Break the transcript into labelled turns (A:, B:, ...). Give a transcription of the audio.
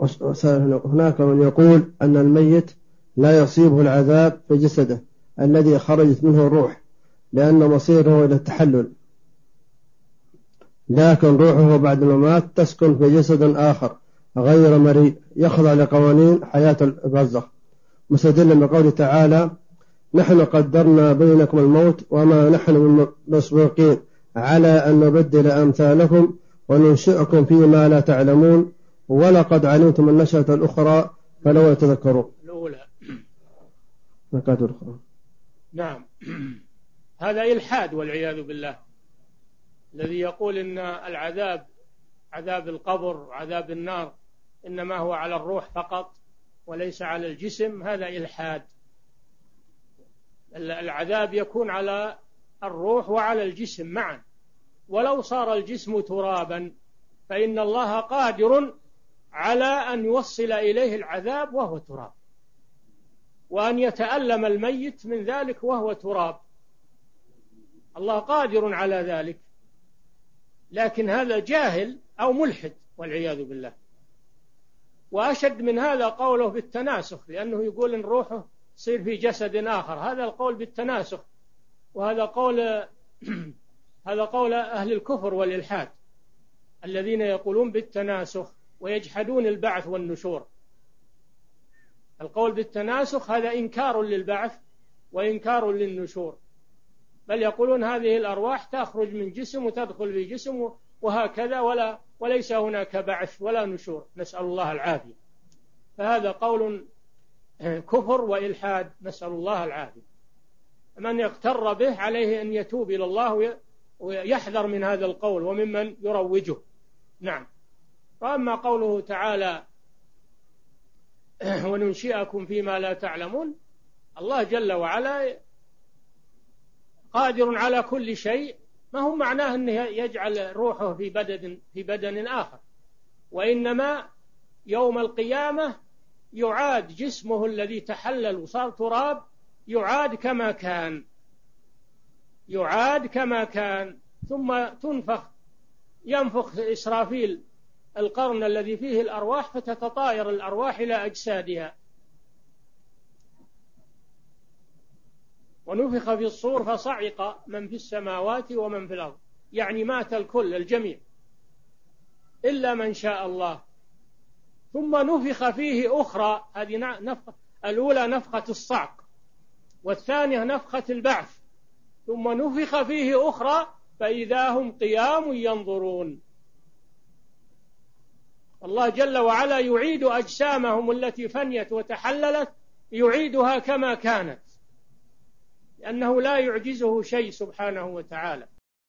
A: هناك من يقول أن الميت لا يصيبه العذاب في جسده الذي خرجت منه الروح لأن مصيره إلى التحلل، لكن روحه بعد الممات تسكن في جسد آخر غير مريء يخضع لقوانين حياة البرزخ، مستدلا بقوله تعالى: نحن قدرنا بينكم الموت وما نحن مسبوقين على أن نبدل أمثالكم وننشئكم فيما لا تعلمون ولقد علمتم النشأة الأخرى فلولا تذكرون.
B: الأولى
A: نكات الأخرى.
B: نعم. هذا إلحاد والعياذ بالله، الذي يقول إن العذاب، عذاب القبر وعذاب النار، إنما هو على الروح فقط وليس على الجسم، هذا إلحاد. العذاب يكون على الروح وعلى الجسم معا، ولو صار الجسم ترابا فإن الله قادر على أن يوصل إليه العذاب وهو تراب، وأن يتألم الميت من ذلك وهو تراب، الله قادر على ذلك. لكن هذا جاهل أو ملحد والعياذ بالله. وأشد من هذا قوله بالتناسخ، لأنه يقول إن روحه تصير في جسد آخر، هذا القول بالتناسخ، وهذا قول هذا قول أهل الكفر والإلحاد الذين يقولون بالتناسخ ويجحدون البعث والنشور. القول بالتناسخ هذا إنكار للبعث وإنكار للنشور، بل يقولون هذه الأرواح تخرج من جسم وتدخل في جسم وهكذا، وليس هناك بعث ولا نشور، نسأل الله العافية. فهذا قول كفر وإلحاد، نسأل الله العافية. من يغتر به عليه أن يتوب إلى الله ويحذر من هذا القول وممن يروجه. نعم. وأما قوله تعالى: وننشئكم فيما لا تعلمون، الله جل وعلا قادر على كل شيء، ما هو معناه أنه يجعل روحه في بدن آخر، وإنما يوم القيامة يعاد جسمه الذي تحلل وصار تراب، يعاد كما كان، ثم ينفخ إسرافيل القرن الذي فيه الأرواح فتتطاير الأرواح إلى أجسادها. ونفخ في الصور فصعق من في السماوات ومن في الأرض، يعني مات الكل، الجميع، إلا من شاء الله. ثم نفخ فيه أخرى، هذه نفخة الأولى نفخة الصعق، والثانية نفخة البعث. ثم نفخ فيه أخرى فإذا هم قيام ينظرون. الله جل وعلا يعيد أجسامهم التي فنيت وتحللت، يعيدها كما كانت، لأنه لا يعجزه شيء سبحانه وتعالى.